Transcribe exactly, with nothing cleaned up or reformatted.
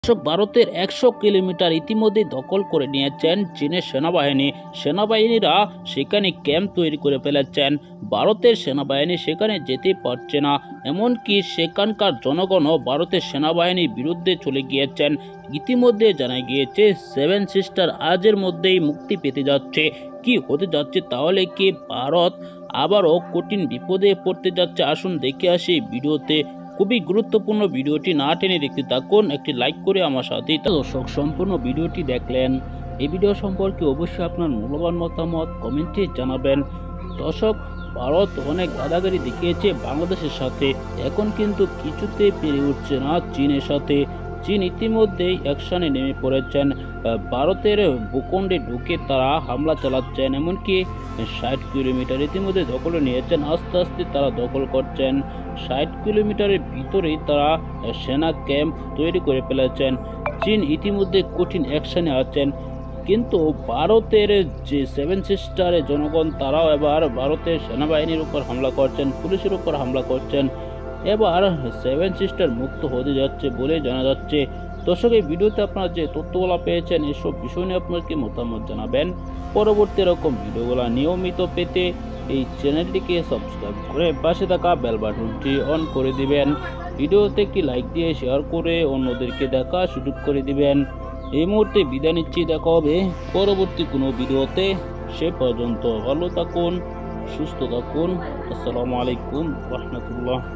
দর্শক, ভারতের একশো কিলোমিটার ইতিমধ্যে দখল করে নিয়েছেন চীনের সেনাবাহিনী। সেনাবাহিনীরা সেখানে ক্যাম্প তৈরি করে ফেলেছেন। ভারতের সেনাবাহিনী সেখানে যেতে পারছে না, এমনকি সেখানকার জনগণও ভারতের সেনাবাহিনীর বিরুদ্ধে চলে গিয়েছেন। ইতিমধ্যে জানা গিয়েছে সেভেন সিস্টার আজের মধ্যেই মুক্তি পেতে যাচ্ছে। কি হতে যাচ্ছে তাহলে? কি ভারত আবারও কঠিন বিপদে পড়তে যাচ্ছে? আসুন দেখে আসি ভিডিওতে। খুবই গুরুত্বপূর্ণ ভিডিওটি না টেনে দেখতে থাকুন, একটি লাইক করে আমার সাথেই। দর্শক, সম্পূর্ণ ভিডিওটি দেখলেন। এই ভিডিও সম্পর্কে অবশ্যই আপনার মূল্যবান মতামত কমেন্টে জানাবেন। দর্শক, ভারত অনেক দাদাগিরি দেখিয়েছে বাংলাদেশের সাথে, এখন কিন্তু কিছুতে পেরে উঠছে না চীনের সাথে। চীন ইতিমধ্যেই অ্যাকশনে নেমে পড়েছেন, ভারতের ভূখণ্ডে ঢুকে তারা হামলা চালাচ্ছেন। এমনকি ষাট কিলোমিটার ইতিমধ্যে দখলে নিয়েছেন, আস্তে আস্তে তারা দখল করছেন। ষাট কিলোমিটারের ভিতরেই তারা সেনা ক্যাম্প তৈরি করে ফেলেছেন। চীন ইতিমধ্যে কঠিন অ্যাকশনে আছেন, কিন্তু ভারতের যে সেভেন সিস্টারের জনগণ তারাও এবার ভারতের সেনাবাহিনীর উপর হামলা করছেন, পুলিশের উপর হামলা করছেন। এবার সেভেন সিস্টার মুক্ত হতে যাচ্ছে বলে জানা যাচ্ছে। দর্শক, এই ভিডিওতে আপনারা যে তথ্যগুলো পেয়েছেন এসব বিষয় নিয়ে আপনার কি মতামত জানাবেন। পরবর্তী এরকম ভিডিওগুলো নিয়মিত পেতে এই চ্যানেলটিকে সাবস্ক্রাইব করে পাশে থাকা বেল বাটনটি অন করে দিবেন। ভিডিওতে একটি লাইক দিয়ে শেয়ার করে অন্যদেরকে দেখা সুযোগ করে দিবেন। এই মুহূর্তে বিদায় নিচ্ছি, দেখা হবে পরবর্তী কোনো ভিডিওতে। সে পর্যন্ত ভালো থাকুন, সুস্থ থাকুন। আসসালামু আলাইকুম রহমতুল্লাহ।